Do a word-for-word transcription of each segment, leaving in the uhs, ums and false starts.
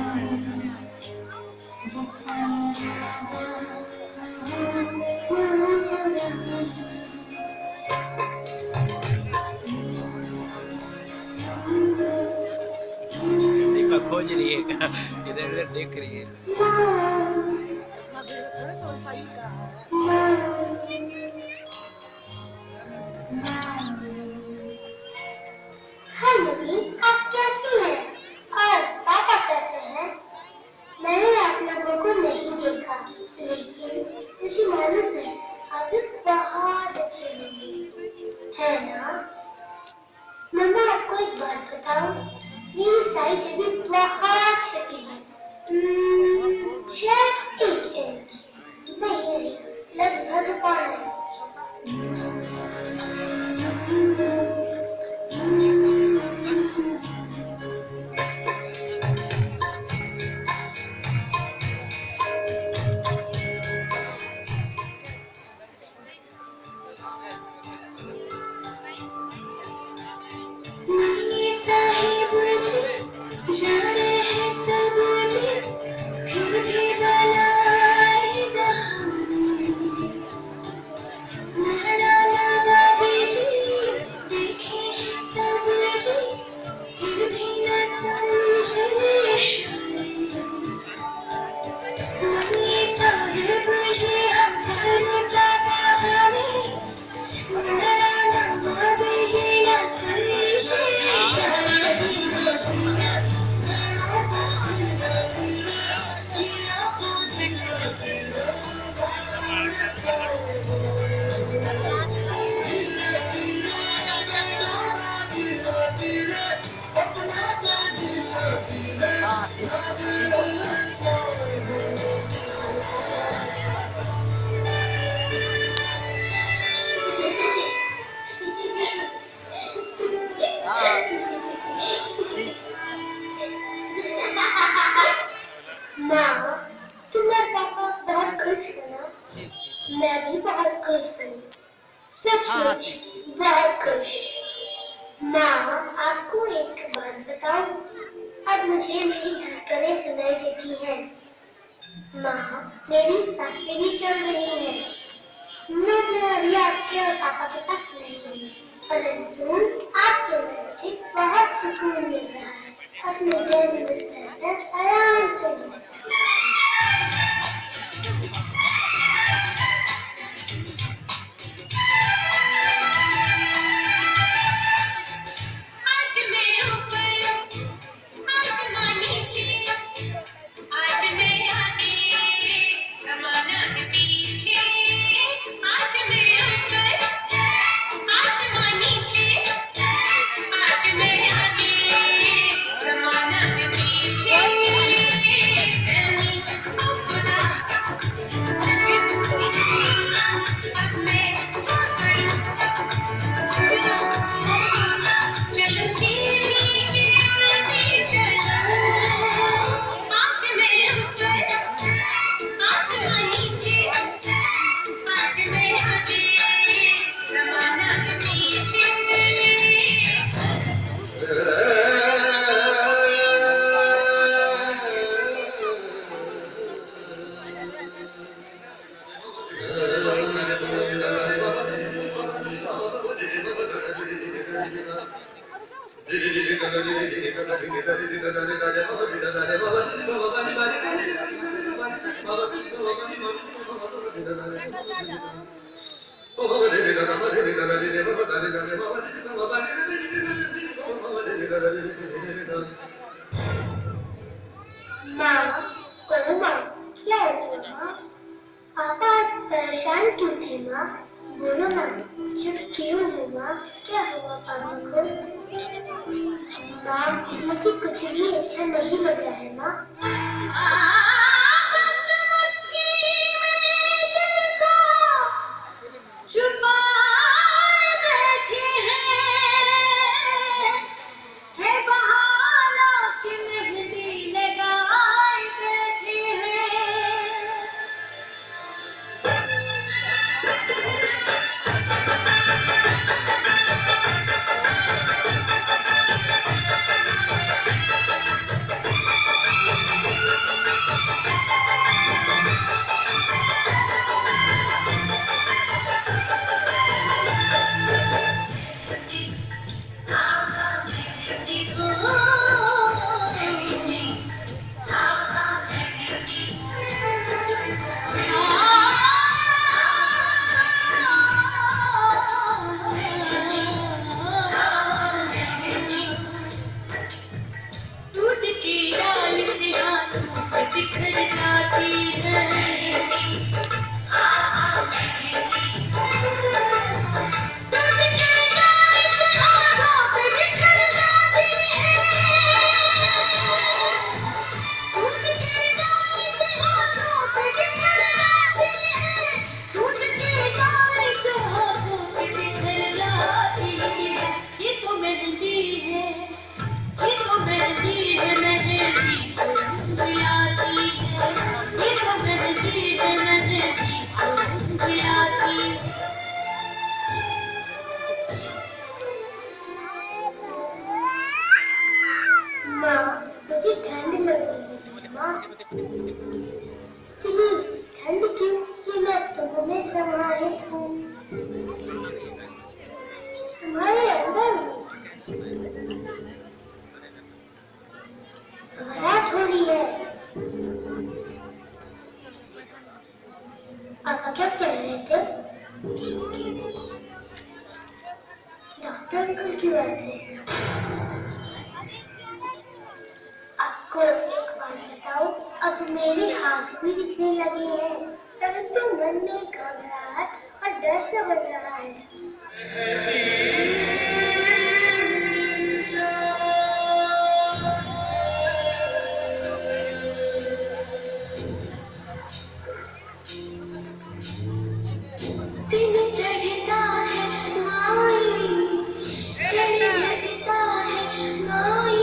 खोज रही है, इधर उधर देख रही है। हाय मम्मी, आप कैसी हैं? और पापा कैसे हैं? मैंने आप लोगों को नहीं देखा, लेकिन मुझे मालूम है आप लोग बहुत अच्छे होंगे, है ना? मम्मा, आपको एक बात बताऊं? मेरी साइज अभी बहुत छोटी है, शायद एक इंच, नहीं नहीं, लगभग पौना इंच। जाने हैं सब जी, फिर भी बनाए बहाने। नैना नवाबी जी, देखे हैं सब जी, फिर भी न समझे इशारे। मम्मी साहिब जी, हम करता बहाने। नैना नवाबी जी, न समझे इशारे। माँ, तुम और पापा बहुत खुश हो ना? मैं भी बहुत खुश हूँ, सचमुच बहुत खुश। माँ, आपको एक बात बताऊं? अब मुझे मेरी धड़कनें सुनाई देती हैं। माँ, मेरी सांसें भी चल रही हैं। मैं मैं अभी आपके और पापा के पास नहीं हूँ, परंतु आपके अंदर मुझे बहुत सुकून मिल रहा है। अपने गर्म बिस्तर पर आराम से माँ, बोलो माँ, क्या हुआ माँ? पापा परेशान क्यों थे माँ? बोलो ना, चुप क्यों हो माँ? क्या हुआ पापा को? माँ, मुझे कुछ भी अच्छा नहीं लग रहा है माँ। इतनी ठंड क्यों कि मैं तुम में समाहित हूँ, तुम्हारे अंदर हूँ। घबराहट हो रही है। आप क्या कह रहे थे? डॉक्टर अंकल क्यों आए थे? आपको एक बात बताऊं, अब मेरे हाथ भी दिखने लगे हैं, परंतु मन में घबराहट और डर सा बन रहा है। दिन चढ़ता है माई, डर लगता है माई।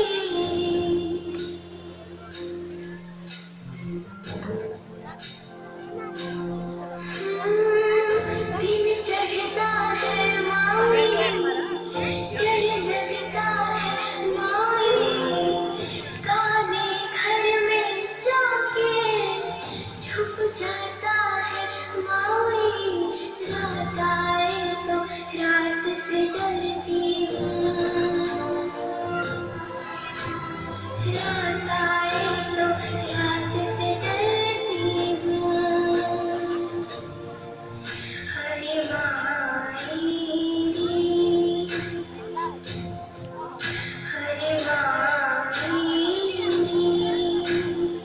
दिन चढ़ता है माई, डर लगता है माई। काले घर में जाके छुप जाता है माई। रात आए तो रात से डरती हूँ, रात आए तो रात से डरती हूँ। हरे माई रे, हरे माई रे।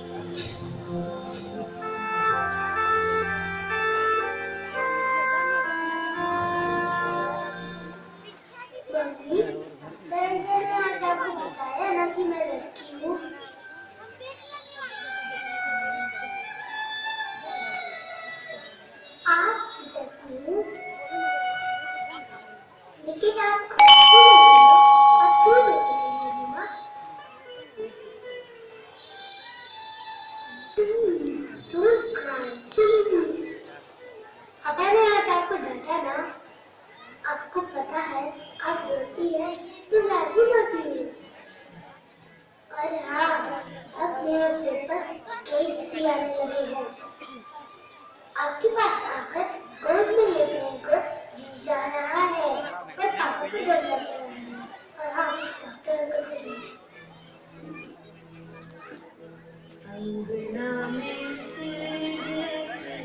मम्मी, मैंने आज आपको बताया ना कि मैं लड़की हूँ। आप जैसी हूँ, लेकिन आप खुद ही नहीं हो। आप क्यों रो रही हो माँ? Please don't cry, please. अब मैंने आज आपको डांटा ना, आपको पता है आप रोती है तो मैं भी रोती हूँ। और हाँ, अब मेरे सिर पर केस भी आने लगे हैं। आपके पास आकर गोद में लेटने को जी जा रहा है, पर पापा से डर लग रहा है। और हाँ, डॉक्टर अंकल से भी। अंगना में तेरे जैसे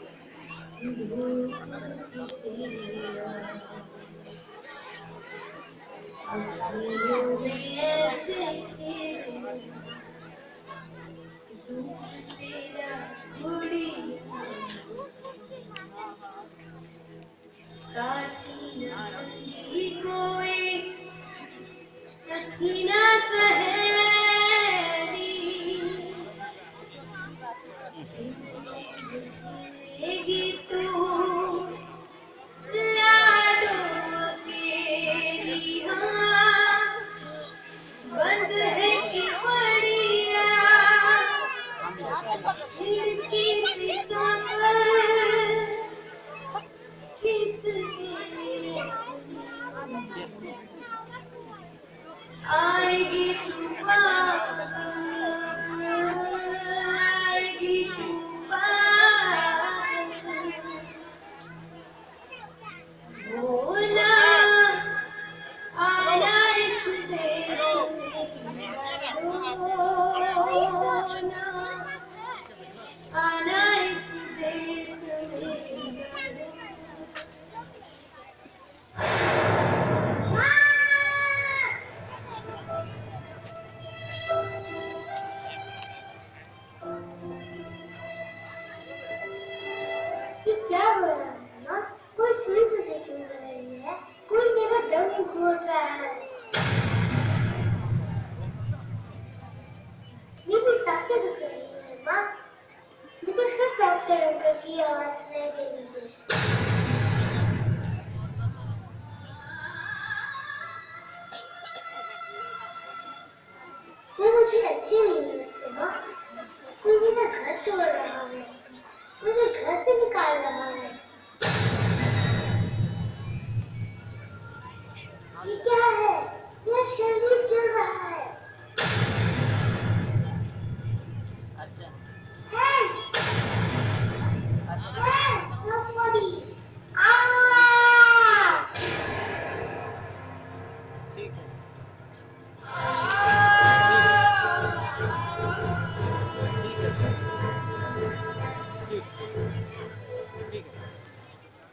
धूप की चिड़िया, अखियों में ऐसे खेले रूप तेरा गुड़िया। साथी न संगी कोई, सखी न सहेली, किनसे खेलेगी तू लाडो अकेली। हाँ, बंद है कि बढ़िया खिड़की से सांभर, किसके लिए आएगी तूफान, आएगी तूफान। होना आना इस देश में, होना आना इस देश में। ये क्या हो रहा है माँ? कोई सुई मुझे छू रही है, कोई मेरा दम घोट रहा है। मेरी सांसें रुक रही है माँ। मुझे फिर डॉक्टर अंकल की आवाज सुनाई दे रही है। वो मुझे अच्छे नहीं लगते माँ। कोई मेरा घर तोड़ रहा है, मुझे घर से निकाल रहा है। ये क्या है? मेरा शरीर जल रहा है।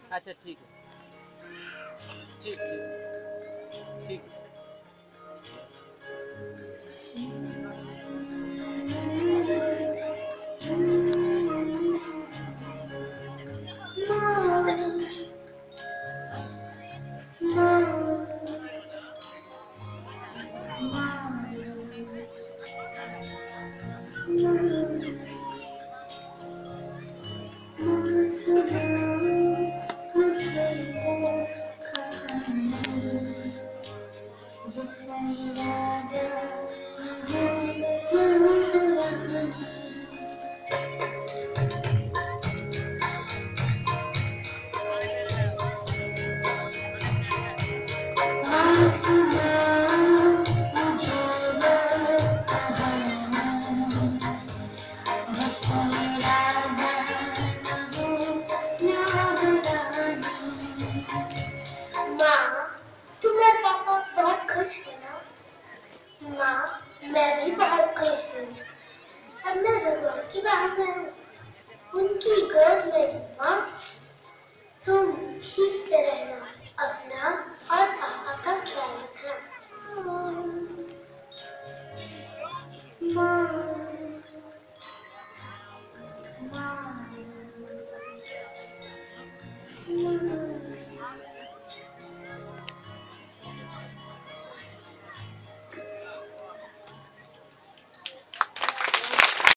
अच्छा ठीक है, ठीक ठीक ठीक। मैं भी बहुत खुश हूँ। अब मैं भगवान की बात में हूँ, उनकी गोद में।